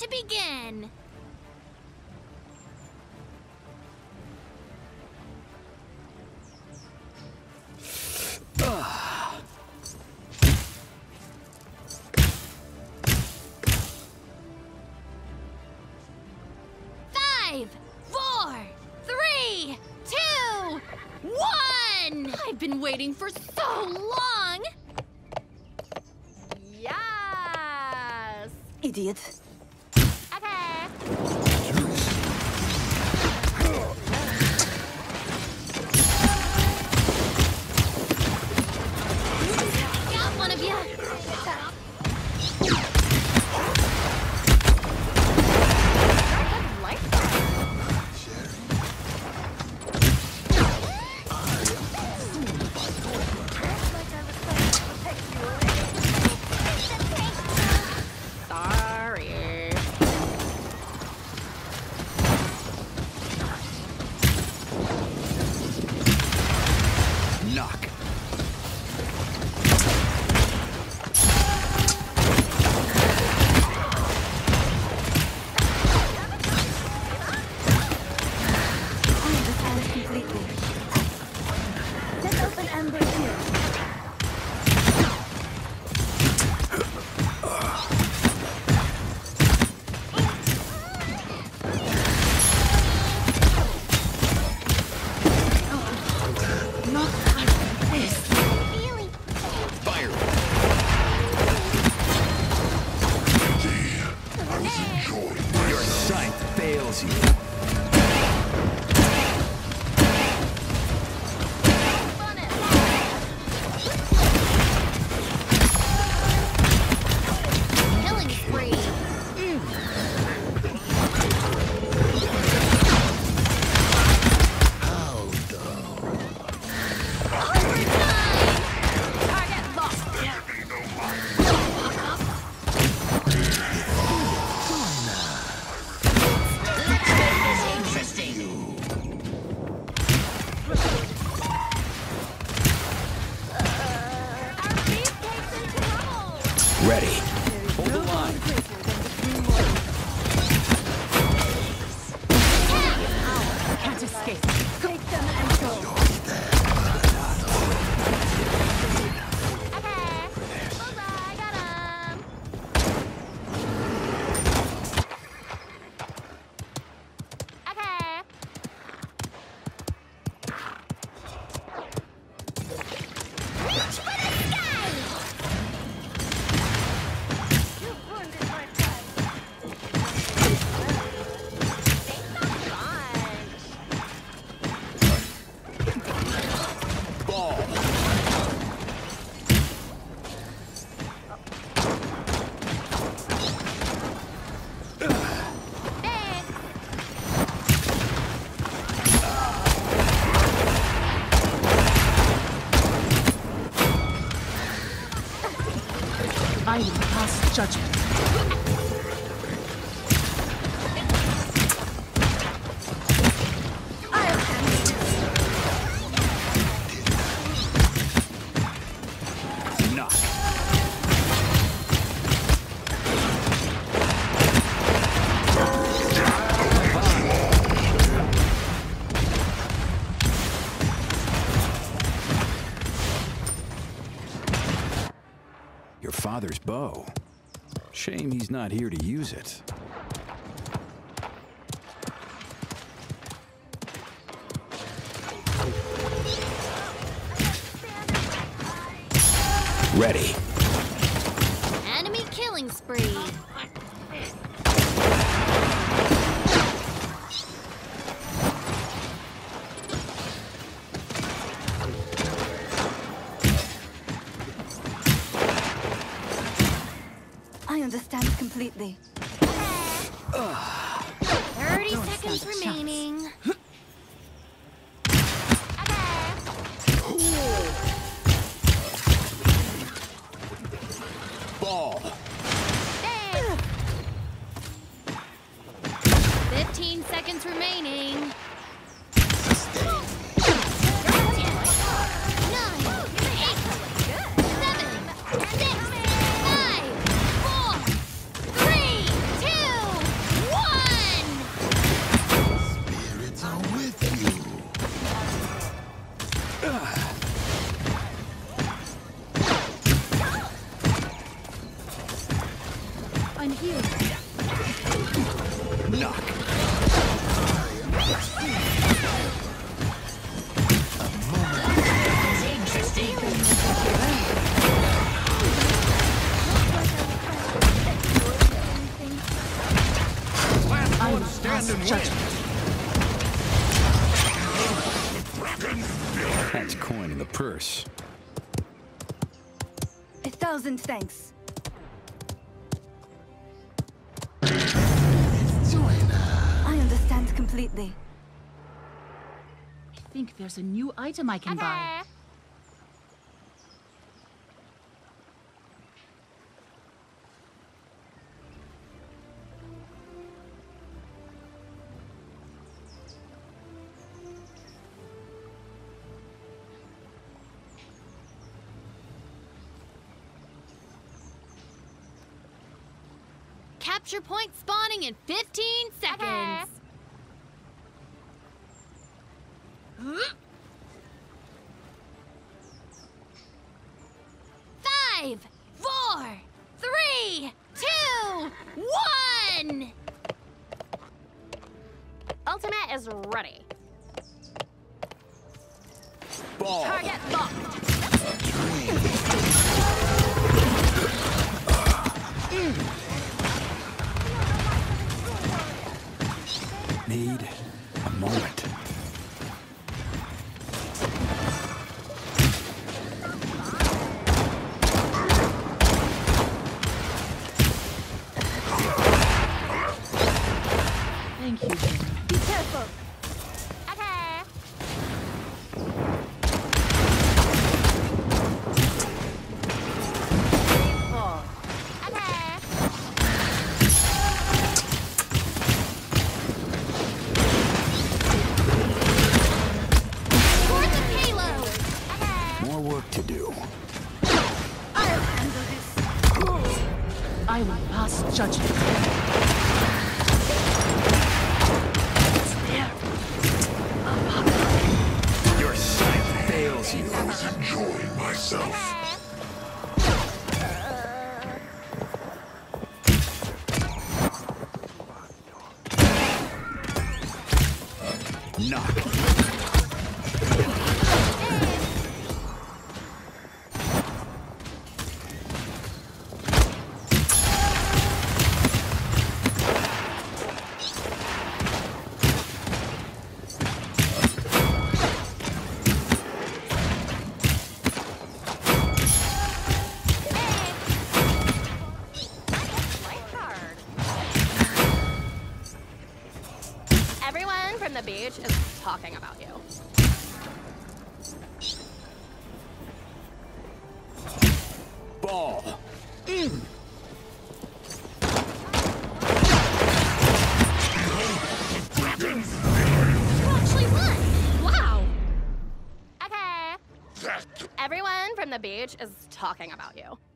to begin. Five, four, three, two, one! I've been waiting for so long! Yes! Idiot. Okay. Got one of you! Sorry. Knock. Completely. Set up an amber here. Fire. Your sight fails you. Killing spree. Target lost. Our beefcake's in trouble. Ready. Hold the line. Can't escape. Take them and go. Okay. Bullseye, got him. Okay. Reach for the sky! You wounded my friend. Thanks a bunch. Ball. Thanks. I will pass judgment. I'll handle this. Knock. Your father's bow. Shame he's not here to use it. Ready. Enemy killing spree. I understand completely. 30 seconds stand a chance. remaining. Ball. 15 seconds remaining. 9, 8, 7, 6, 5, 4, 3, 2, purse. 1,000 thanks. I understand completely. I think there's a new item I can buy. Okay. Capture point spawning in 15 seconds. Five, 4, 3, 2, 1. Ultimate is ready. Ball. Target locked. Need a moment. Thank you. Be careful. Okay. Okay. Toward the payload. More work to do. I'll handle this. I will pass judgment. It's there. Your sight fails you. I was enjoying myself. Knock. Everyone from the beach is talking about you. Ball. You actually won. Wow. Okay. That Everyone from the beach is talking about you.